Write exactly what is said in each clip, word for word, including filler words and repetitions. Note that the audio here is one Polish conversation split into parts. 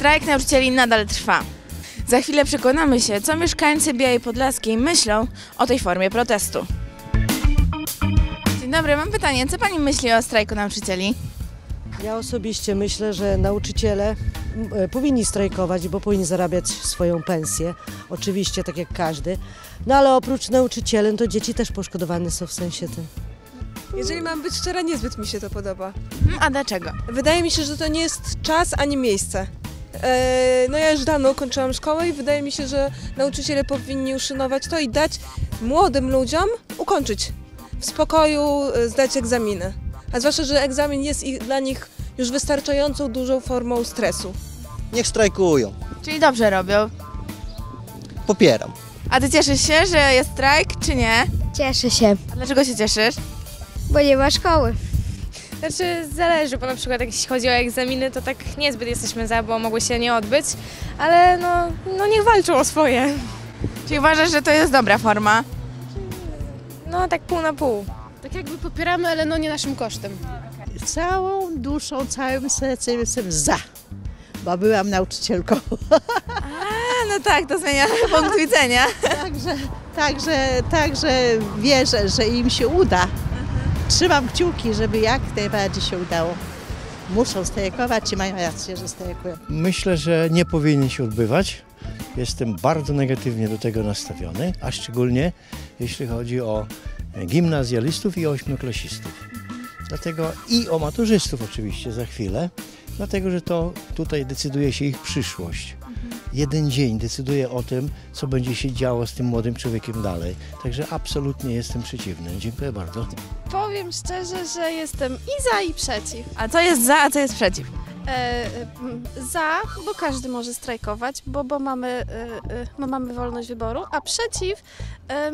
Strajk nauczycieli nadal trwa. Za chwilę przekonamy się, co mieszkańcy Białej Podlaskiej myślą o tej formie protestu. Dzień dobry, mam pytanie. Co pani myśli o strajku nauczycieli? Ja osobiście myślę, że nauczyciele powinni strajkować, bo powinni zarabiać swoją pensję. Oczywiście, tak jak każdy. No ale oprócz nauczycieli, to dzieci też poszkodowane są w sensie tym. Jeżeli mam być szczera, niezbyt mi się to podoba. A dlaczego? Wydaje mi się, że to nie jest czas ani miejsce. Eee, no ja już dawno kończyłam szkołę i wydaje mi się, że nauczyciele powinni uszanować to i dać młodym ludziom ukończyć w spokoju, zdać egzaminy. A zwłaszcza, że egzamin jest ich, dla nich już wystarczającą dużą formą stresu. Niech strajkują. Czyli dobrze robią. Popieram. A ty cieszysz się, że jest strajk, czy nie? Cieszę się, A dlaczego się cieszysz? bo nie ma szkoły. Znaczy zależy, bo na przykład jak jeśli chodzi o egzaminy, to tak niezbyt jesteśmy za, bo mogły się nie odbyć, ale no, no niech walczą o swoje. Czyli uważasz, że to jest dobra forma? No tak pół na pół. Tak jakby popieramy, ale no nie naszym kosztem. Całą duszą, całym sercem jestem za, bo byłam nauczycielką. A, no tak, to zmienia punkt widzenia. Także, także, także wierzę, że im się uda. Trzymam kciuki, żeby jak najbardziej się udało. Muszą strajkować i mają rację, że strajkują. Myślę, że nie powinien się odbywać. Jestem bardzo negatywnie do tego nastawiony, a szczególnie jeśli chodzi o gimnazjalistów i ośmioklasistów. Dlatego i o maturzystów oczywiście za chwilę, dlatego że to tutaj decyduje się ich przyszłość. Jeden dzień decyduje o tym, co będzie się działo z tym młodym człowiekiem dalej. Także absolutnie jestem przeciwny. Dziękuję bardzo. Powiem szczerze, że jestem i za, i przeciw. A co jest za, a co jest przeciw? E, za, bo każdy może strajkować, bo, bo, mamy, e, e, bo mamy wolność wyboru, a przeciw, e,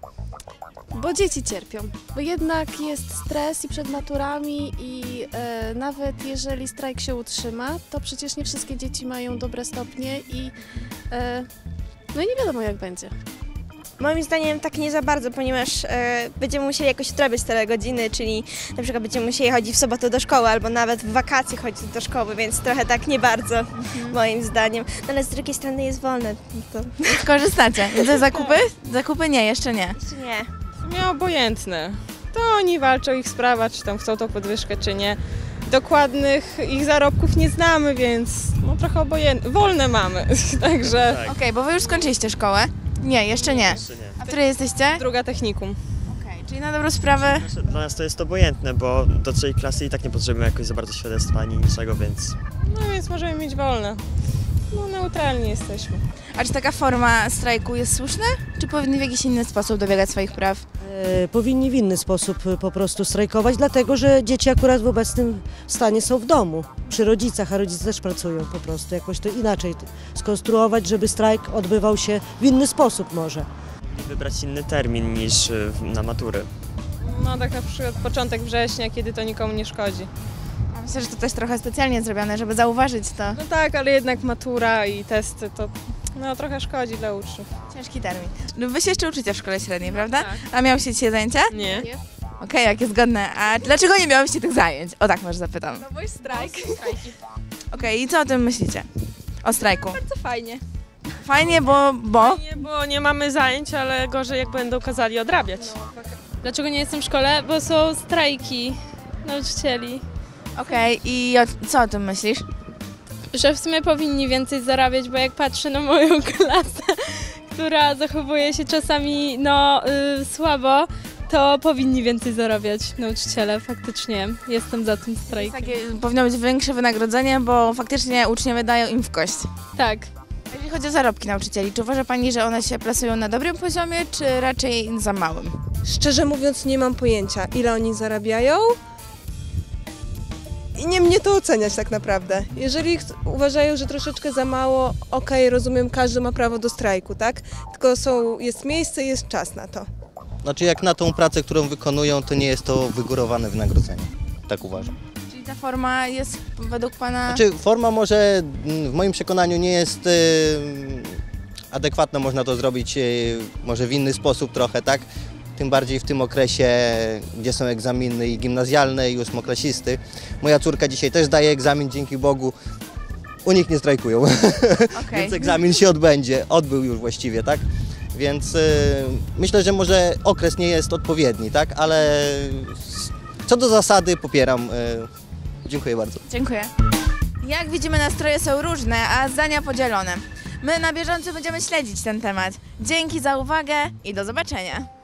bo dzieci cierpią. Bo jednak jest stres i przed maturami i e, nawet jeżeli strajk się utrzyma, to przecież nie wszystkie dzieci mają dobre stopnie i e, no i nie wiadomo jak będzie. Moim zdaniem tak nie za bardzo, ponieważ e, będziemy musieli jakoś odrabiać te godziny, czyli na przykład będziemy musieli chodzić w sobotę do szkoły albo nawet w wakacje chodzić do szkoły, więc trochę tak nie bardzo, mhm. moim zdaniem. No ale z drugiej strony jest wolne. To... Korzystacie. Te zakupy? Zakupy nie, jeszcze nie. Jeszcze nie. W sumie obojętne. To oni walczą, ich sprawa, czy tam chcą tą podwyżkę, czy nie. Dokładnych ich zarobków nie znamy, więc no trochę obojętne. Wolne mamy, także... Tak. Okej, okay, bo wy już skończyliście szkołę? Nie, jeszcze nie. Jeszcze nie. A w której jesteście? Druga technikum. Okej, okay, czyli na dobrą sprawę... Dla nas to jest obojętne, bo do trzeciej klasy i tak nie potrzebujemy jakoś za bardzo świadectwa ani niczego, więc... No więc możemy mieć wolne. No neutralni jesteśmy. A czy taka forma strajku jest słuszna? Czy powinny w jakiś inny sposób dobiegać swoich praw? E, powinni w inny sposób po prostu strajkować, dlatego że dzieci akurat w obecnym stanie są w domu, przy rodzicach, a rodzice też pracują po prostu. Jakoś to inaczej skonstruować, żeby strajk odbywał się w inny sposób może. Wybrać inny termin niż na matury. No tak na przykład początek września, kiedy to nikomu nie szkodzi. Myślę, że to też trochę specjalnie zrobione, żeby zauważyć to. No tak, ale jednak matura i testy to no, trochę szkodzi dla uczniów. Ciężki termin. No wy się jeszcze uczycie w szkole średniej, prawda? Tak. A miałyście dzisiaj zajęcia? Nie. Okej, okay, jakie zgodne. A dlaczego nie miałyście tych zajęć? O tak może zapytam. No bo jest strajk. Okej, okay, i co o tym myślicie? O strajku? Bardzo fajnie. Fajnie, bo... bo? Fajnie, bo nie mamy zajęć, ale gorzej jak będą kazali odrabiać. Dlaczego nie jestem w szkole? Bo są strajki nauczycieli. Okej, okay, i o, co o tym myślisz? Że w sumie powinni więcej zarabiać, bo jak patrzę na moją klasę, która zachowuje się czasami no yy, słabo, to powinni więcej zarabiać nauczyciele, faktycznie. Jestem za tym strajkiem. Takie, powinno być większe wynagrodzenie, bo faktycznie uczniowie dają im w kość. Tak. Jeżeli chodzi o zarobki nauczycieli, czy uważa Pani, że one się plasują na dobrym poziomie, czy raczej za małym? Szczerze mówiąc nie mam pojęcia, ile oni zarabiają. I nie mnie to oceniać tak naprawdę. Jeżeli uważają, że troszeczkę za mało, okej, okay, rozumiem, każdy ma prawo do strajku, tak? Tylko są, jest miejsce i jest czas na to. Znaczy jak na tą pracę, którą wykonują, to nie jest to wygórowane wynagrodzenie. Tak uważam. Czyli ta forma jest według Pana... Znaczy forma może w moim przekonaniu nie jest yy, adekwatna, można to zrobić yy, może w inny sposób trochę, tak? Tym bardziej w tym okresie, gdzie są egzaminy i gimnazjalne i ósmoklasisty. Moja córka dzisiaj też daje egzamin, dzięki Bogu. U nich nie strajkują, Okej. więc egzamin się odbędzie, odbył już właściwie, tak? Więc y, myślę, że może okres nie jest odpowiedni, tak? Ale co do zasady popieram. Y, dziękuję bardzo. Dziękuję. Jak widzimy, nastroje są różne, a zdania podzielone. My na bieżąco będziemy śledzić ten temat. Dzięki za uwagę i do zobaczenia.